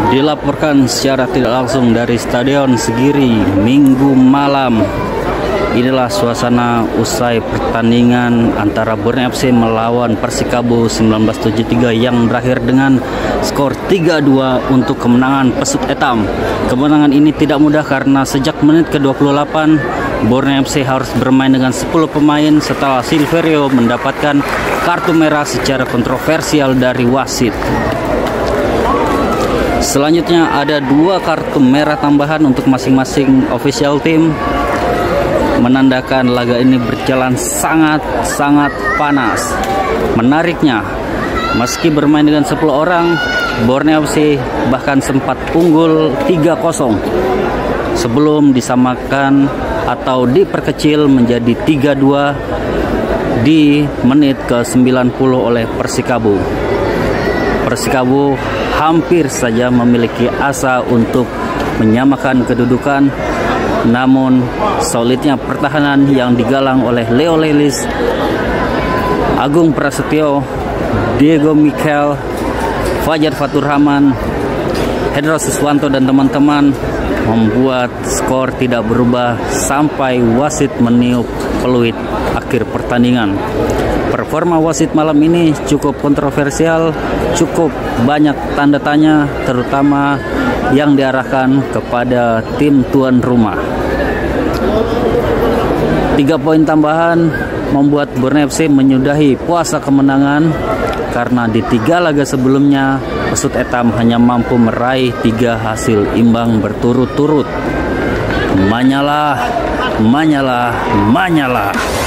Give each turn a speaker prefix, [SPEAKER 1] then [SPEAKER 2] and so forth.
[SPEAKER 1] Dilaporkan secara tidak langsung dari Stadion Segiri Minggu malam. Inilah suasana usai pertandingan antara Borneo FC melawan Persikabo 1973 yang berakhir dengan skor 3-2 untuk kemenangan Pesut Etam. Kemenangan ini tidak mudah karena sejak menit ke-28 Borneo FC harus bermain dengan 10 pemain setelah Silverio mendapatkan kartu merah secara kontroversial dari wasit. Selanjutnya ada 2 kartu merah tambahan untuk masing-masing official team, menandakan laga ini berjalan sangat panas. Menariknya, meski bermain dengan 10 orang, Borneo FC bahkan sempat unggul 3-0 sebelum disamakan atau diperkecil menjadi 3-2 di menit ke-90 oleh Persikabo. Persikabo hampir saja memiliki asa untuk menyamakan kedudukan, namun solidnya pertahanan yang digalang oleh Leo Lelis, Agung Prasetyo, Diego Mikel, Fajar Fatur Rahman, Hendro Siswanto dan teman-teman membuat skor tidak berubah sampai wasit meniup peluit akhir pertandingan. Performa wasit malam ini cukup kontroversial, cukup banyak tanda tanya, terutama yang diarahkan kepada tim tuan rumah. 3 poin tambahan membuat Borneo FC menyudahi puasa kemenangan karena di 3 laga sebelumnya Pesut Etam hanya mampu meraih 3 hasil imbang berturut-turut. Manyalah.